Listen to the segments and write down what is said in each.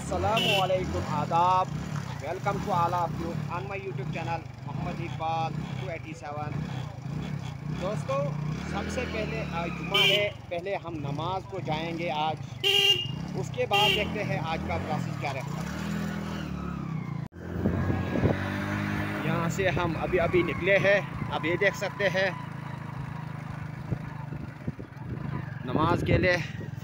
अस्सलामुअलैकुम आदाब। Welcome to all of you on my YouTube channel Mohammad Iqbal 287। दोस्तों, सबसे पहले आज जुमा है, पहले हम नमाज को जाएंगे आज, उसके बाद देखते हैं आज का प्रोसेस क्या रहता है। यहाँ से हम अभी अभी निकले हैं, अब ये देख सकते हैं नमाज के लिए।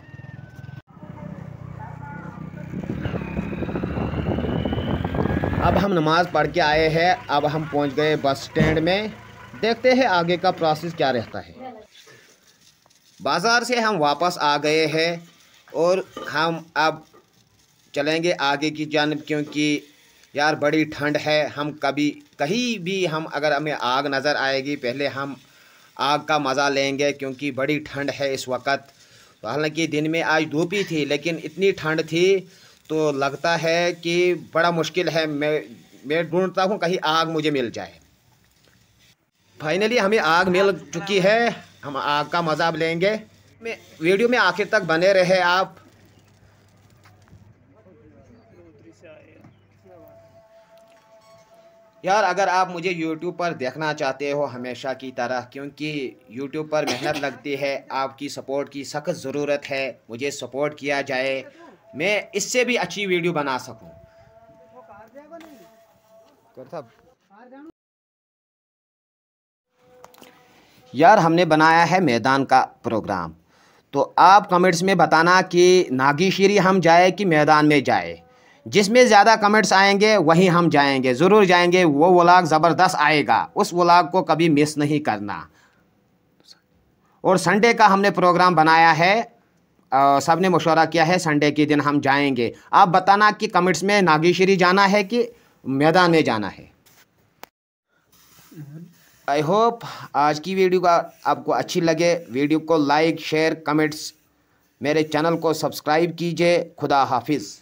अब हम नमाज़ पढ़ के आए हैं, अब हम पहुंच गए बस स्टैंड में। देखते हैं आगे का प्रोसेस क्या रहता है। बाज़ार से हम वापस आ गए हैं और हम अब चलेंगे आगे की जानब, क्योंकि यार बड़ी ठंड है। हम कभी कहीं भी हम अगर हमें आग नज़र आएगी, पहले हम आग का मज़ा लेंगे, क्योंकि बड़ी ठंड है इस वक्त। तो हालांकि दिन में आज धूप ही थी, लेकिन इतनी ठंड थी तो लगता है कि बड़ा मुश्किल है। मैं ढूंढता हूँ कहीं आग मुझे मिल जाए। फाइनली हमें आग मिल चुकी है, हम आग का मज़ा अब लेंगे। वीडियो में आखिर तक बने रहे आप। यार अगर आप मुझे YouTube पर देखना चाहते हो हमेशा की तरह, क्योंकि YouTube पर मेहनत लगती है, आपकी सपोर्ट की सख्त ज़रूरत है। मुझे सपोर्ट किया जाए, मैं इससे भी अच्छी वीडियो बना सकूं। यार हमने बनाया है मैदान का प्रोग्राम, तो आप कमेंट्स में बताना कि नागीशीरी हम जाए कि मैदान में जाए। जिसमें ज़्यादा कमेंट्स आएंगे वहीं हम जाएंगे, ज़रूर जाएंगे। वो व्लॉग ज़बरदस्त आएगा, उस व्लॉग को कभी मिस नहीं करना। और संडे का हमने प्रोग्राम बनाया है, सब ने मशवरा किया है संडे के दिन हम जाएंगे। आप बताना कि कमेंट्स में नागीशीरी जाना है कि मैदान में जाना है। आई होप आज की वीडियो का आपको अच्छी लगे। वीडियो को लाइक शेयर कमेंट्स, मेरे चैनल को सब्सक्राइब कीजिए। खुदा हाफिज़।